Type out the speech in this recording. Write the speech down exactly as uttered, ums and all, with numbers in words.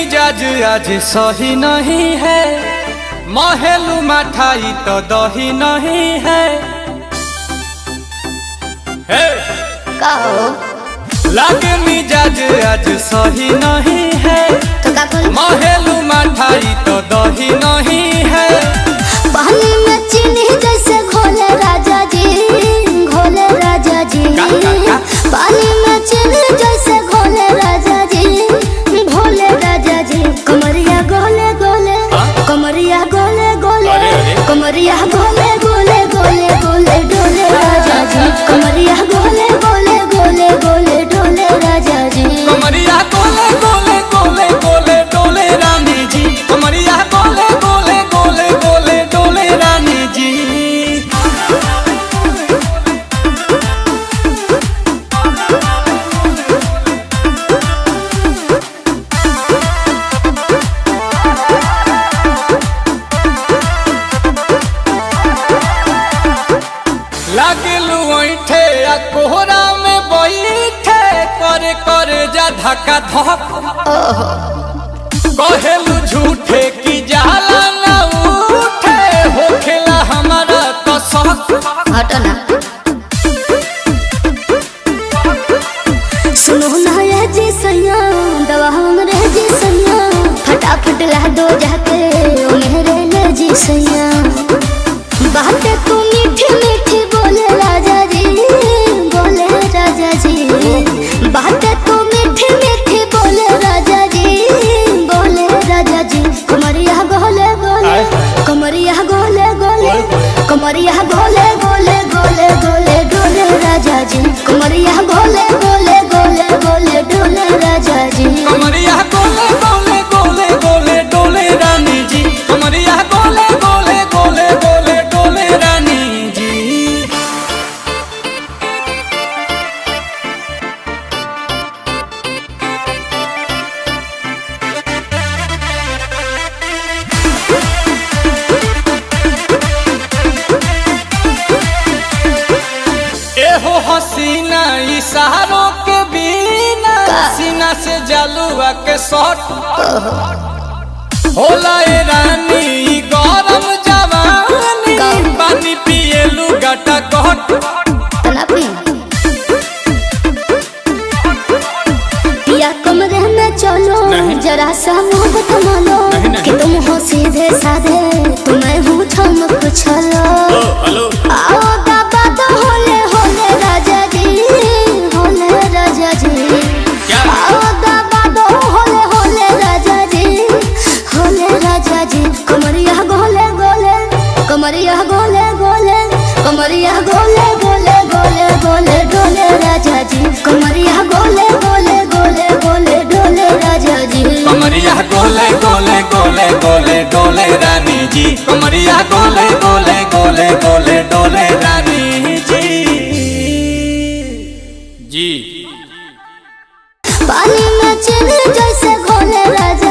मिजाज आज सही नहीं है, महलू मठाई तो दही नहीं है। हे लागे मिजाज आज सही नहीं है, तो महलू मठाई तो दही नहीं है। पानी में चीनी जैसे घोले राजा जी, घोले राजा जी। का, का, का? पानी में चीनी जैसे घोले राजा जी, घोले राजा जी। कमरिया गोले गोले, कमरिया गोले गोले, कमरिया गोले गोले गोले गोले डोले राजा जी। कमरिया गोले गोले गोले गोले डोले राजा जी। कमरिया गोले गोले गोले गोले डोले रानी जी। कमरिया गोले गोले गोले गोले डोले रानी जी। लागलू ऐठे आ कोहरा में बैठे, करे करे जा धक्का धक। कहेलू झूठे की जाला न उठे, होखेला हमारा तो शक। हटना सुनो ना ये जी सैया, दवा हमरे जी सैया। फटाफट ला दो जाके ओ मेरे ले जी सैया। बातें तू मीठी मीठी बोले राजा जी, बोले राजा जी। बातें तू मीठी मीठी बोले राजा जी, बोले राजा जी। कमरिया गोले गोले, कमरिया गोले गोले, कमरिया गोले गोले गोले गोले डोले राजा जी। कमरिया गोले गोले गोले गोले डोले राजा जी। कमरिया गोले गोले गोले गोले डोले रानी जी। कमरिया गोले गोले गोले गोले डोले रानी जी। एहो हसीना इशारों के बिना, सीना से जलुआ के शॉट होला ए रानी गरम जवानी। पानी पिए लुगाटा कट पिया कमरे में चलो, जरा सा मोहब्बत मानो कि तुम हो सीधे साधे, तुम्हें हूँ चमक छलो। आओ बाबा तो होले होले राजा जी, होले राजा जी। आओ बाबा तो होले होले राजा जी, होले राजा जी। कमरिया गोले गोले, कमरिया गोले गोले, कमरिया गोले गोले गोले गोले डोले राजा जी। कमरिया गोले गोले गोले गोले डोले राजा जी। कमरिया गोले गोले गोले गोले डोले रानी जी। कमरिया गोले गोले गोले गोले डोले रानी जी जी। पानी में चीनी जैसे घोले राजा